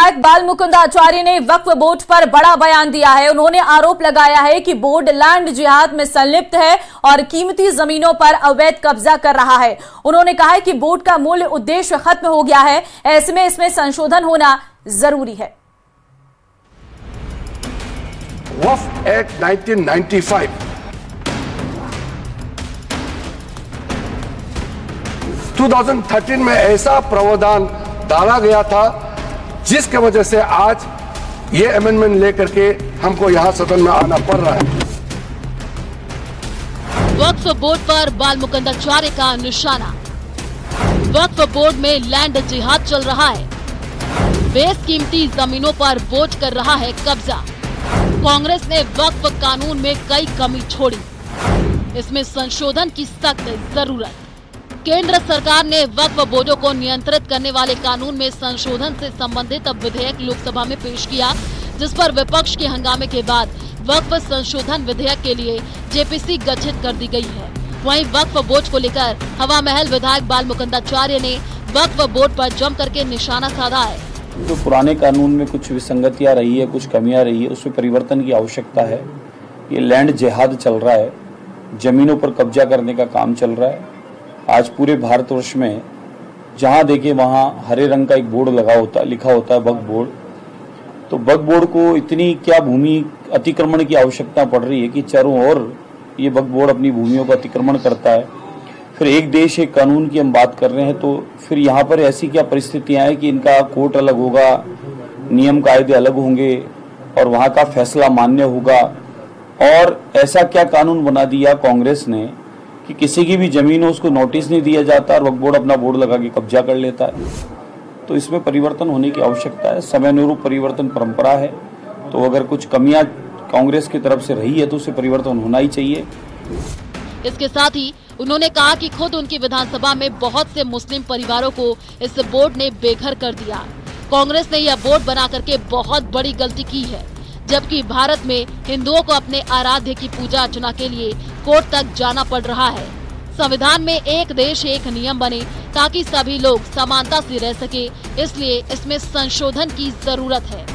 विधायक बाल मुकुंद आचार्य ने वक्फ बोर्ड पर बड़ा बयान दिया है। उन्होंने आरोप लगाया है कि बोर्ड लैंड जिहाद में संलिप्त है और कीमती जमीनों पर अवैध कब्जा कर रहा है। उन्होंने कहा है कि बोर्ड का मूल उद्देश्य खत्म हो गया है, ऐसे में इसमें संशोधन होना जरूरी है। वक्फ एक्ट 1995 2013 में ऐसा प्रावधान डाला गया था जिसके वजह से आज ये अमेंडमेंट लेकर के हमको यहां सदन में आना पड़ रहा है। वक्फ बोर्ड पर बाल मुकुंद आचार्य का निशाना। वक्फ बोर्ड में लैंड जिहाद चल रहा है, बेशकीमती जमीनों पर बोर्ड कर रहा है कब्जा। कांग्रेस ने वक्फ कानून में कई कमी छोड़ी, इसमें संशोधन की सख्त जरूरत। केंद्र सरकार ने वक्फ बोर्डों को नियंत्रित करने वाले कानून में संशोधन से संबंधित विधेयक लोकसभा में पेश किया, जिस पर विपक्ष के हंगामे के बाद वक्फ संशोधन विधेयक के लिए जेपीसी गठित कर दी गई है। वहीं वक्फ बोर्ड को लेकर हवा महल विधायक बाल मुकुंद आचार्य ने वक्फ बोर्ड पर जम करके निशाना साधा है। जो पुराने कानून में कुछ विसंगतियां रही है, कुछ कमियां रही है, उसमें परिवर्तन की आवश्यकता है। ये लैंड जिहाद चल रहा है, जमीनों पर कब्जा करने का काम चल रहा है। आज पूरे भारतवर्ष में जहां देखे वहां हरे रंग का एक बोर्ड लिखा होता है वक्फ बोर्ड। तो वक्फ बोर्ड को इतनी क्या भूमि अतिक्रमण की आवश्यकता पड़ रही है कि चारों ओर ये वक्फ बोर्ड अपनी भूमियों का अतिक्रमण करता है। फिर एक देश एक कानून की हम बात कर रहे हैं, तो फिर यहाँ पर ऐसी क्या परिस्थितियां हैं कि इनका कोर्ट अलग होगा, नियम कायदे अलग होंगे और वहां का फैसला मान्य होगा। और ऐसा क्या कानून बना दिया कांग्रेस ने कि किसी की भी जमीन हो उसको नोटिस नहीं दिया जाता और वक्फ बोर्ड अपना बोर्ड लगा के कब्जा कर लेता है। तो इसमें परिवर्तन होने की आवश्यकता है, समय अनुरूप परिवर्तन परंपरा है। तो अगर कुछ कमियां कांग्रेस की तरफ से रही है तो उसे परिवर्तन होना ही चाहिए। इसके साथ ही उन्होंने कहा कि खुद उनकी विधानसभा में बहुत से मुस्लिम परिवारों को इस बोर्ड ने बेघर कर दिया। कांग्रेस ने यह बोर्ड बना करके बहुत बड़ी गलती की है, जबकि भारत में हिंदुओं को अपने आराध्य की पूजा अर्चना के लिए कोर्ट तक जाना पड़ रहा है। संविधान में एक देश एक नियम बने ताकि सभी लोग समानता से रह सके, इसलिए इसमें संशोधन की जरूरत है।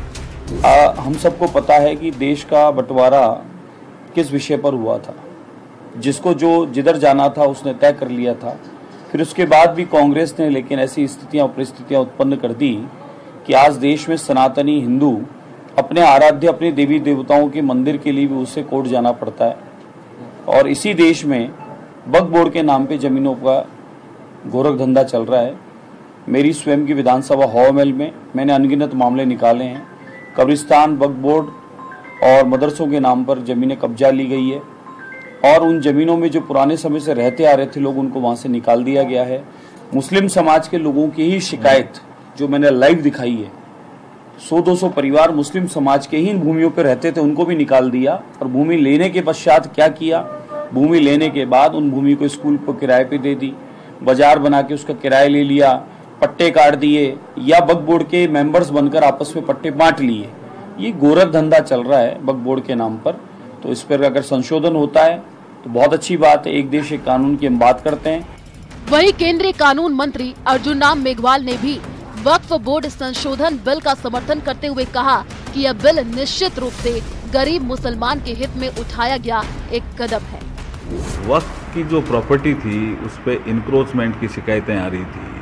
हम सबको पता है कि देश का बंटवारा किस विषय पर हुआ था। जिसको जो जिधर जाना था उसने तय कर लिया था। फिर उसके बाद भी कांग्रेस ने लेकिन ऐसी स्थितियां और परिस्थितियां उत्पन्न कर दी कि आज देश में सनातनी हिंदू अपने आराध्य अपने देवी देवताओं के मंदिर के लिए भी उसे कोर्ट जाना पड़ता है। और इसी देश में वक्फ बोर्ड के नाम पे जमीनों का गोरख धंधा चल रहा है। मेरी स्वयं की विधानसभा हवा महल में मैंने अनगिनत मामले निकाले हैं। कब्रिस्तान, वक्फ बोर्ड और मदरसों के नाम पर जमीनें कब्जा ली गई है और उन जमीनों में जो पुराने समय से रहते आ रहे थे लोग, उनको वहां से निकाल दिया गया है। मुस्लिम समाज के लोगों की ही शिकायत जो मैंने लाइव दिखाई है, 100-200 परिवार मुस्लिम समाज के ही इन भूमियों पर रहते थे, उनको भी निकाल दिया। और भूमि लेने के पश्चात क्या किया, भूमि लेने के बाद उन भूमि को स्कूल पर किराए पे दे दी, बाजार बना के उसका किराया ले लिया, पट्टे काट दिए या वक्फ बोर्ड के मेंबर्स बनकर आपस में पट्टे बांट लिए। ये गोरख धंधा चल रहा है वक्फ बोर्ड के नाम पर। तो इस पर अगर संशोधन होता है तो बहुत अच्छी बात है। एक देश एक कानून की हम बात करते हैं। वहीं केंद्रीय कानून मंत्री अर्जुन राम मेघवाल ने भी वक्फ बोर्ड संशोधन बिल का समर्थन करते हुए कहा कि यह बिल निश्चित रूप से गरीब मुसलमान के हित में उठाया गया एक कदम है। वक्फ की जो प्रॉपर्टी थी उस पर इंक्रोचमेंट की शिकायतें आ रही थी,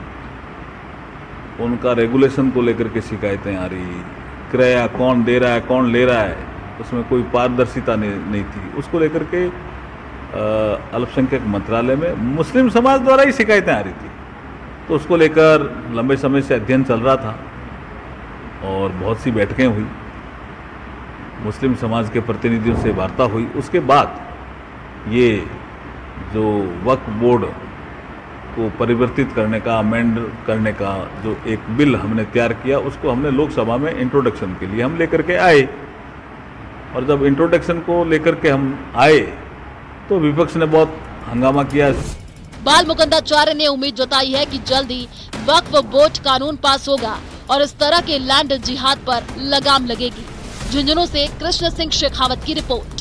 उनका रेगुलेशन को लेकर के शिकायतें आ रही, किराया कौन दे रहा है कौन ले रहा है, उसमें कोई पारदर्शिता नहीं थी। उसको लेकर के अल्पसंख्यक मंत्रालय में मुस्लिम समाज द्वारा ही शिकायतें आ रही थी। तो उसको लेकर लंबे समय से अध्ययन चल रहा था और बहुत सी बैठकें हुई, मुस्लिम समाज के प्रतिनिधियों से वार्ता हुई। उसके बाद ये जो वक्फ बोर्ड को परिवर्तित करने का, अमेंड करने का जो एक बिल हमने तैयार किया, उसको हमने लोकसभा में इंट्रोडक्शन के लिए हम लेकर के आए। और जब इंट्रोडक्शन को लेकर के हम आए तो विपक्ष ने बहुत हंगामा किया। बाल मुकुंद आचार्य ने उम्मीद जताई है कि जल्द ही वक्फ बोर्ड कानून पास होगा और इस तरह के लैंड जिहाद पर लगाम लगेगी। झुंझुनू से कृष्ण सिंह शेखावत की रिपोर्ट।